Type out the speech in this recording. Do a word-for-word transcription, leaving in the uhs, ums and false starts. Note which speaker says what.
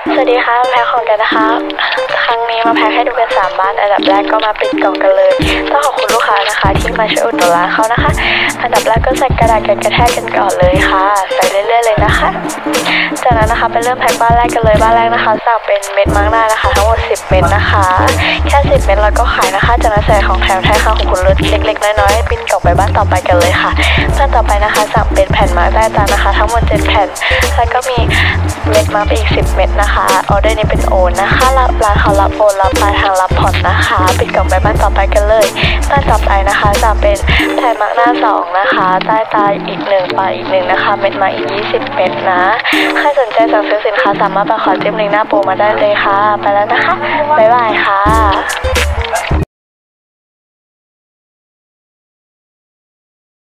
Speaker 1: สวัสดีค่ะแพ็คของกันนะคะครั้งนี้มาแพ็คให้ดูกันสามบ้านอันดับแรกก็มาปิดกล่องกันเลยต้องขอบคุณลูกค้านะคะที่มาช่วยอุดหนุนร้านเขานะคะอันดับแรกก็ใส่กระดาษกันกระแทกกันก่อนเลยค่ะใส่เรื่อยๆเลยนะคะจากนั้นนะคะไปเริ่มแพ็คบ้านแรกกันเลยบ้านแรกนะคะสั่งเป็นเม็ดมังหน้านะคะทั้งหมดสิบเม็ดนะคะแค่สิบเม็ดแล้วก็ขายนะคะจากนั้นใส่ของแถมแท้ค่ะของคุณรสเล็กๆน้อยๆปิ้นกล่องไปบ้านต่อไปกันเลยค่ะบ้านต่อไปนะคะสั่งเป็นแผ่นมาใต้ตานะคะทั้งหมดเจ็ดแผ่นแล้วก็มีเม็ดมาไปอีกสิบเม็ดนะคะออเดอร์นี้เป็นโอนนะคะร้านเขารับโอนรับปลายทางรับผ่อนนะคะปิดกล่องไปบ้านต่อไปกันเลยบ้านต่อไปนะคะจะเป็นแผ่นมาร์กหน้าสองนะคะใต้ตาอีกหนึ่งปลายอีกหนึ่งนะคะเม็ดมาอีกยี่สิบเม็ดนะใครสนใจสั่งซื้อสินค้าสามารถไปขอจิ้มลิงก์หน้าโปรมาได้เลยค่ะไปแล้วนะคะบ๊ายบายค่ะ